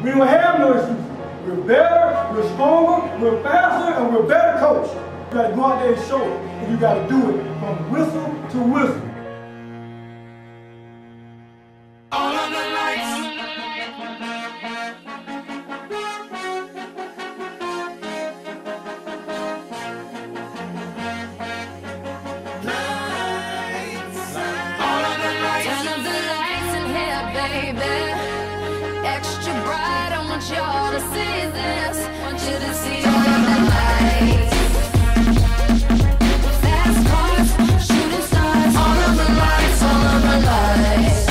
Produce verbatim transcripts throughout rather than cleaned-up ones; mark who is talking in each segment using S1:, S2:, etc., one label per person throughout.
S1: We don't have no excuses. We're better, we're stronger, we're faster, and we're better coached. You gotta go out there and show it, and you gotta do it from whistle to whistle.
S2: All of the lights.
S3: Extra bright, I want y'all to see this. Want you to see all of the lights. Fast cars, shooting stars. All of the lights, all of the lights.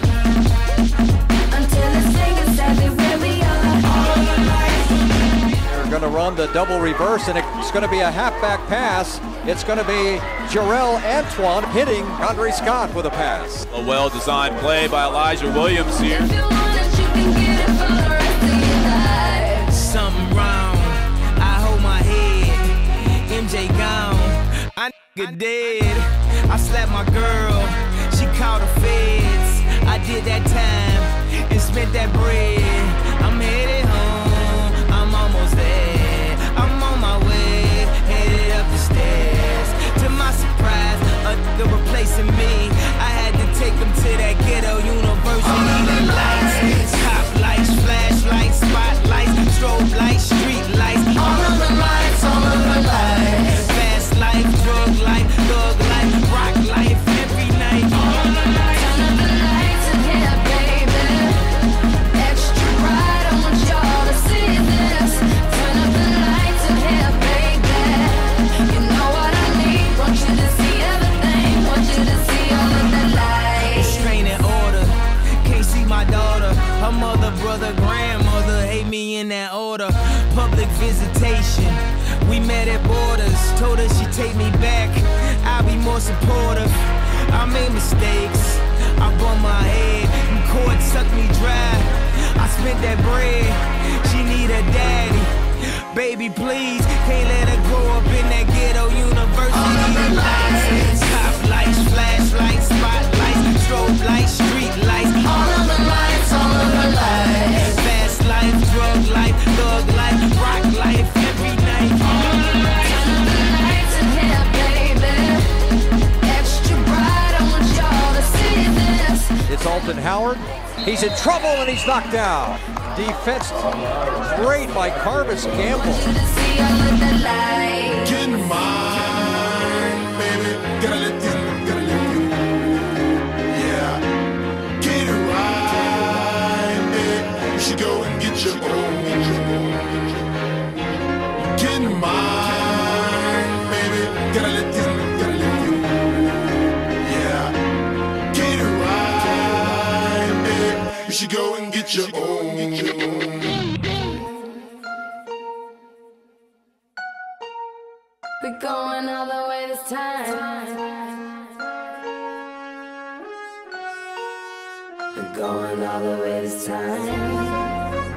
S3: Until it's taken savvy where we are. All of the lights.
S4: They're going to run the double reverse, and it's going to be a halfback pass. It's going to be Jarrell Antoine hitting Andre Scott with a pass.
S5: A well-designed play by Elijah Williams here.
S3: If you want it, you can get it for the rest of your life.
S2: Something wrong, I hold my head. M J gone, I nigga dead. I slapped my girl, she called the feds. I did that time and spent that bread. I'm headed home, I'm almost there. I'm on my way, headed up the stairs. To my surprise, a nigga replacing me. I had to take him to that ghetto university. The lights, top lights, flashlights, spotlights, strobe lights, street lights. All of the lights, all of the lights. Fast life, drug life, thug life, rock life, every night. All of the lights.
S3: Turn up the lights in here, baby. Extra bright, I want y'all to see this. Turn up the lights in here, baby. You know what I need. Want you to see everything. Want you to see all of the lights.
S2: Restraining order, can't see my daughter. Her mother, brother, grandmother hate me in that order. Public visitation, we met at borders. Told her she'd take me back, I'll be more supportive. I made mistakes, I bumped my head, and court sucked me dry. I spent that bread, she need a daddy. Baby, please, can't let her grow up in that ghetto university.
S3: All of the lights.
S2: Top lights, flashlights, spotlights, strobe lights, street lights.
S3: All of the lights, all of the lights.
S2: Fast life, drug life, thug life, rock life, every night. All of the lights.
S3: Turn up the lights in here, baby. Extra bright, I want y'all to see this.
S4: It's Alton Howard. He's in trouble, and he's knocked down. Defense great by Carvis Campbell.
S3: Want you to see all of the lights.
S6: Get in mine, baby. Gotta let you, gotta let you. Yeah. Get it right, baby. You should go and get your own. Get in mine, baby. Gotta let you, gotta let you. Yeah. Get it right, baby. You should go and get your own.
S3: We're going all the way this time. We're going all the way this time.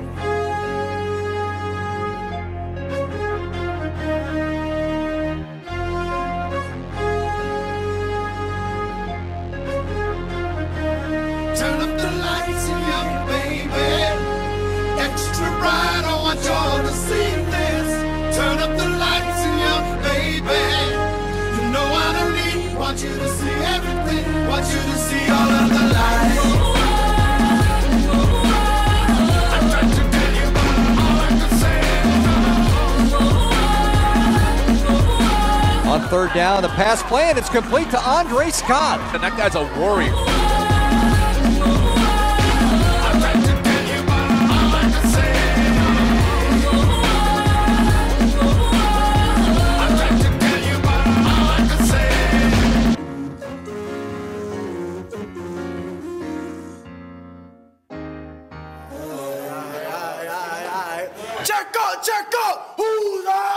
S6: Turn up the lights in here, baby. Extra bright, I want y'all to see this. Turn up the lights in here, baby. You know what I need. Want you to see everything. Want you to see all of the lights. I tried to tell you, but all I could say.
S4: On third down, the pass play, and it's complete to Andre Scott.
S5: And that guy's a warrior.
S6: Check out, check out, who's up?